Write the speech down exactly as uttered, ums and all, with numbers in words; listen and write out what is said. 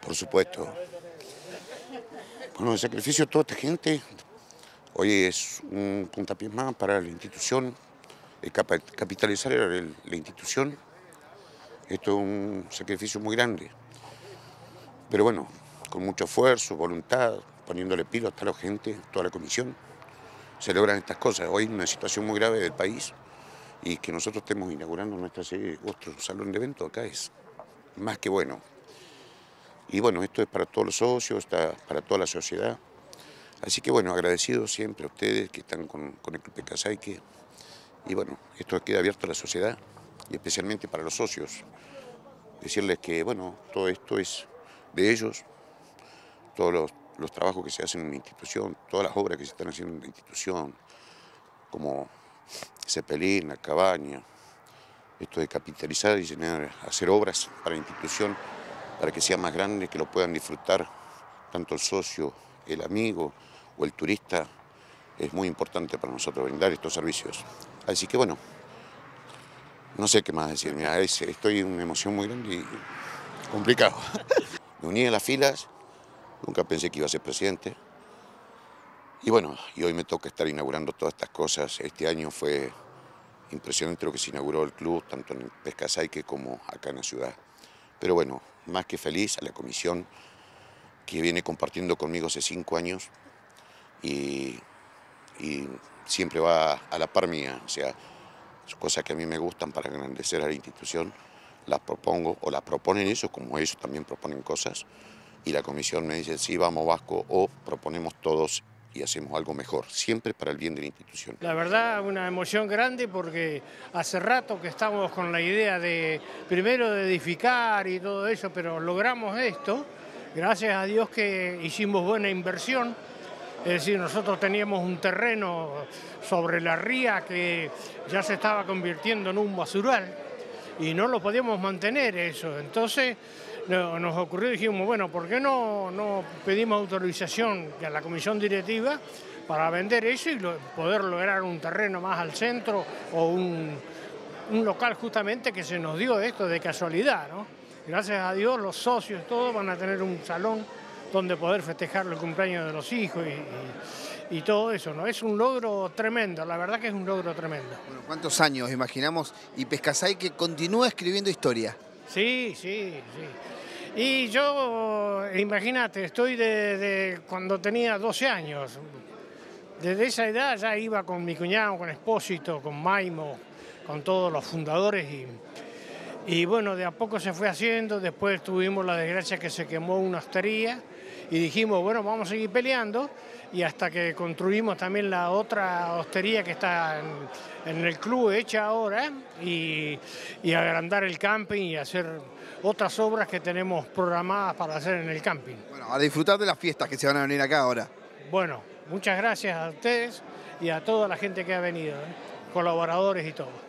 Por supuesto. Bueno, el sacrificio de toda esta gente hoy es un puntapié más para la institución, el capa- capitalizar el- la institución. Esto es un sacrificio muy grande, pero bueno, con mucho esfuerzo, voluntad, poniéndole pilo hasta la gente, toda la comisión, se logran estas cosas. Hoy hay una situación muy grave del país y que nosotros estemos inaugurando nuestra sede, nuestro salón de eventos acá es más que bueno. Y bueno, esto es para todos los socios, está para toda la sociedad. Así que bueno, agradecido siempre a ustedes que están con, con el Club Pescasaique. Y bueno, esto queda abierto a la sociedad y especialmente para los socios. Decirles que bueno, todo esto es de ellos, todos los, los trabajos que se hacen en la institución, todas las obras que se están haciendo en la institución, como Cepelín, la cabaña, esto de capitalizar y llenar, hacer obras para la institución, para que sea más grande, que lo puedan disfrutar tanto el socio, el amigo o el turista. Es muy importante para nosotros brindar estos servicios. Así que bueno, no sé qué más decir. Mira, es- estoy en una emoción muy grande y complicado. Me uní a las filas, nunca pensé que iba a ser presidente. Y bueno, y hoy me toca estar inaugurando todas estas cosas. Este año fue impresionante lo que se inauguró el club, tanto en el Pescasaique como acá en la ciudad. Pero bueno, más que feliz a la comisión que viene compartiendo conmigo hace cinco años y, y siempre va a la par mía. O sea, cosas que a mí me gustan para engrandecer a la institución, las propongo o las proponen ellos, como ellos también proponen cosas. Y la comisión me dice, sí, vamos Vasco, o proponemos todos y hacemos algo mejor, siempre para el bien de la institución. La verdad, una emoción grande porque hace rato que estamos con la idea de, primero de edificar y todo eso, pero logramos esto, gracias a Dios que hicimos buena inversión. Es decir, nosotros teníamos un terreno sobre la ría que ya se estaba convirtiendo en un basural y no lo podíamos mantener eso. Entonces no- nos ocurrió, dijimos, bueno, ¿por qué no, no pedimos autorización a la comisión directiva para vender eso y lo- poder lograr un terreno más al centro o un, un local justamente que se nos dio esto de casualidad, ¿no? Gracias a Dios los socios todos van a tener un salón donde poder festejar el cumpleaños de los hijos y, y- y todo eso, ¿no? Es un logro tremendo, la verdad que es un logro tremendo. Bueno, ¿cuántos años imaginamos? Y Pescasaique continúa escribiendo historia. Sí, sí, sí. Y yo, imagínate, estoy de, de cuando tenía doce años. Desde esa edad ya iba con mi cuñado, con Expósito, con Maimo, con todos los fundadores y, y bueno, de a poco se fue haciendo. Después tuvimos la desgracia que se quemó una hostería y dijimos, bueno, vamos a seguir peleando y hasta que construimos también la otra hostería que está en, en el club hecha ahora y, y agrandar el camping y hacer otras obras que tenemos programadas para hacer en el camping. Bueno, a disfrutar de las fiestas que se van a venir acá ahora. Bueno, muchas gracias a ustedes y a toda la gente que ha venido, ¿eh? Colaboradores y todo.